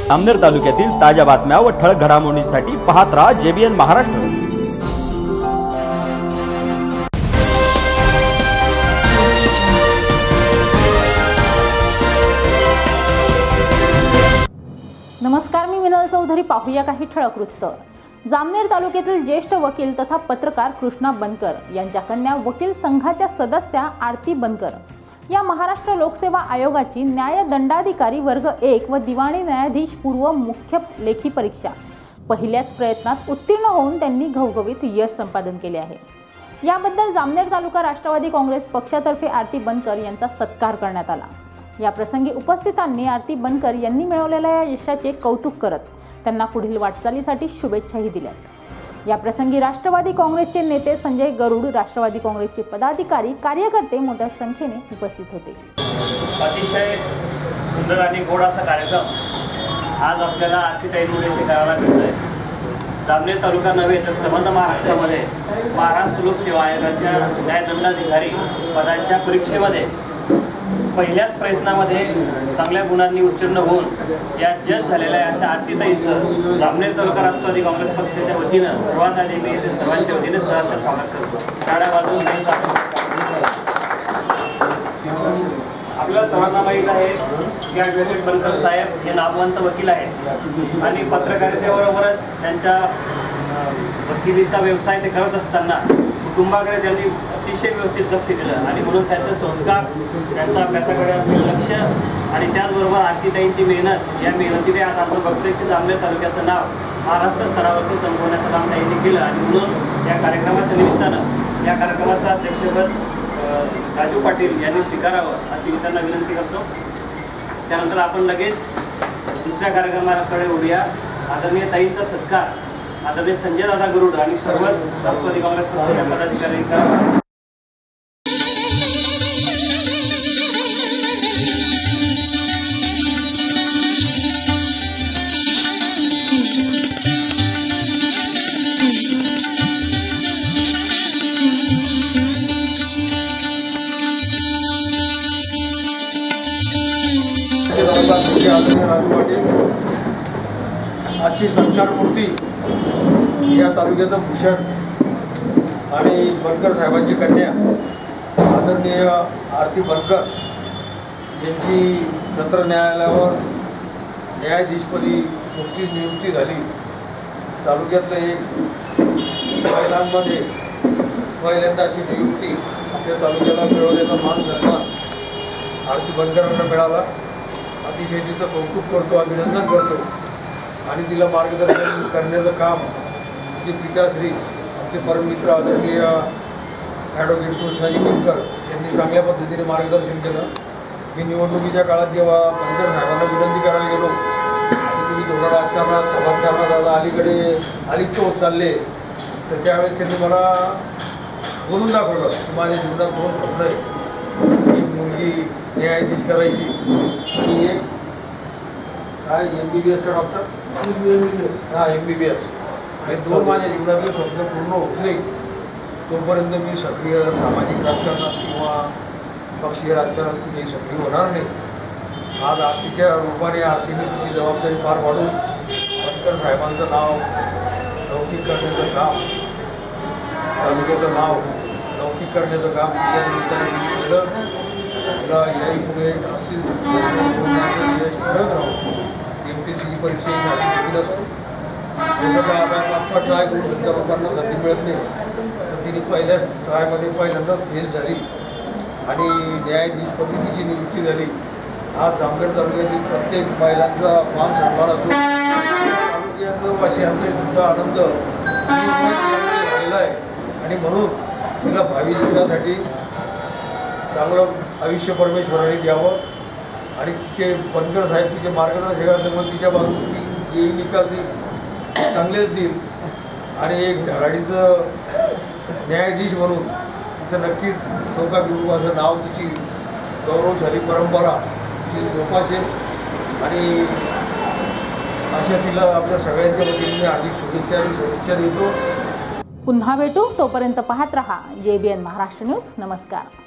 जामनेर तालुक्यातील ताज्या बातम्या व ठळक घडामोडींसाठी पाहत रहा JBN महाराष्ट्र। नमस्कार, मी मिनल चौधरी। पाहूया काही ठळक वृत्त। जामनेर तालुक्यातील ज्येष्ठ वकील तथा पत्रकार कृष्णा बनकर यांच्या कन्या वकील संघाच्या सदस्या आरती बनकर या महाराष्ट्र लोकसेवा आयोगाची न्याय दंडाधिकारी वर्ग 1 व दिवाणी न्यायाधीश पूर्व मुख्य लेखी परीक्षा पहिल्याच प्रयत्नात उत्तीर्ण होऊन त्यांनी घवघवीत यश संपादन केले आहे। याबद्दल जामनेर तालुका राष्ट्रवादी काँग्रेस पक्षातर्फे आरती बनकर यांचा सत्कार करण्यात आला। या प्रसंगी उपस्थितांनी आरती बनकर यांनी मिळवलेल्या या यशाचे कौतुक करत त्यांना पुढील वाटचालीसाठी शुभेच्छाही दिल्या। या प्रसंगी राष्ट्रवादी काँग्रेसचे नेते संजय गरुड, राष्ट्रवादी काँग्रेसचे पदाधिकारी, कार्यकर्ते मोठ्या संख्येने उपस्थित होते। अतिशय सुंदर आणि गोड असा कार्यक्रम आज आपल्याला आरतीताईंमुळे इथे करायला मिळतोय। जामनेर तालुका नव्हे तर संबंध महाराष्ट्रामध्ये महाराष्ट्र लोकसेवा आयोगाच्या न्यायदंडाधिकारी पदाच्या परीक्षेमध्ये पहिल्याच प्रयत्नामध्ये चांगल्या गुणांनी उत्तीर्ण होऊन या जज झालेल्या अशा आरतीताईंचं जामनेर तालुका राष्ट्रवादी काँग्रेस पक्षाच्या वतीनं सर्वात आधी मी ते सर्वांच्या वतीने सहर्ष स्वागत करतो। टाळ्या वाजवून आपल्याला सर्वांना माहीत आहे की ॲडव्होकेट बनकर साहेब हे नामवंत वकील आहेत आणि पत्रकारितेबरोबरच त्यांच्या वकिलीचा व्यवसाय ते करत असताना कुटुंबाकडे त्यांनी अतिशय व्यवस्थित लक्ष दिलं आणि म्हणून त्यांचे संस्कार, त्यांचा अभ्यासाकडे असलेलं लक्ष आणि त्याचबरोबर आरतीताईंची मेहनत, या मेहनतीने आज आपण बघतोय की जामनेर तालुक्याचं नाव महाराष्ट्र स्तरावरती चमकवण्याचं काम ताईंनी केलं आणि म्हणून या कार्यक्रमाच्या निमित्तानं या कार्यक्रमाचं अध्यक्षपद राजू पाटील यांनी स्वीकारावं अशी मी त्यांना विनंती करतो। त्यानंतर आपण लगेच दुसऱ्या कार्यक्रमाकडे उडूया। आदरणीय ताईंचा सत्कार आदरणीय संजय दादा गरुड आणि सर्वच राष्ट्रवादी काँग्रेस पक्षाच्या पदाधिकारी करा। राजू पाटील आजची सरकार मूर्ती या तालुक्याचं भूषण आणि बनकर साहेबांची कन्या आदरणीय आरती बनकर यांची सत्र न्यायालयावर न्यायाधीशपदी नुकतीच नियुक्ती झाली। तालुक्यातलं एक महिलांमध्ये पहिल्यांदा अशी नियुक्ती आपल्या तालुक्याला मिळवलेला मान सन्मान आरती बनकरांना मिळाला। अतिशय तिचं कौतुक करतो, अभिनंदन करतो आणि तिला मार्गदर्शन करण्याचं काम तिचे पिताश्री आमचे परममित्र आदरणीय ॲडव्होकेट कृष्णाजी बनकर यांनी चांगल्या पद्धतीने मार्गदर्शन केलं। मी निवडणुकीच्या काळात जेव्हा बनकर साहेबांना विनंती करायला गेलो की तुम्ही थोडं राजकारणात समाजकारणात आता अलिप्त होत चालले, तर त्यावेळेस त्यांनी मला बोलून दाखवलं की माझ्या जीवनात दोन स्वप्न आहे, एक मुलगी न्यायाधीश करायची आणि एक काय MBBS का डॉक्टर MBBS हे दोन माझ्या जीवनातले स्वप्न पूर्ण होत नाही तोपर्यंत मी सक्रिय सामाजिक राजकारणात किंवा पक्षीय राजकारणात कुठेही सक्रिय होणार नाही। आज आरतीच्या रूपाने आरतीने तिची जबाबदारी पार पाडून बनकर साहेबांचं नाव लौकिक करण्याचं काम, तालुक्याचं नाव लौकिक करण्याचं काम तिच्या निमित्ताने केलं। तिला याही पुढे अशी यश मिळत राहू। MPSC परीक्षेची झाली असतो लोकांचा अभ्यास आत्ता ट्राय करून सुद्धा लोकांना संधी मिळत नाही, तर तिने पहिल्याच ट्रायमध्ये पहिल्यांदा फेस झाली आणि न्यायाधीशपदी तिची नियुक्ती झाली। आज जामनेर तालुक्यातील प्रत्येक महिलांचा मान सन्मान असतो, तालुक्याचं वासियांचा सुद्धा आनंद झालेला आहे आणि म्हणून तिला भावी जीवनासाठी चांगलं आयुष्य परमेश्वराने द्यावं आणि तिचे बनकर साहेब तिचे मार्गदर्शकासमोर तिच्या बाजून ती जे निकाल देईल चांगलेच देईल आणि एक धडाडीचं न्यायाधीश म्हणून तिचं नक्कीच लोकाभिमुखाचं नाव, तिची गौरवशाली परंपरा तिची जोपासेल आणि अशा तिला आपल्या सगळ्यांच्या वतीने हार्दिक शुभेच्छा आणि सदिच्छा देतो। पुन्हा भेटू, तोपर्यंत पाहत रहा JBN महाराष्ट्र न्यूज। नमस्कार।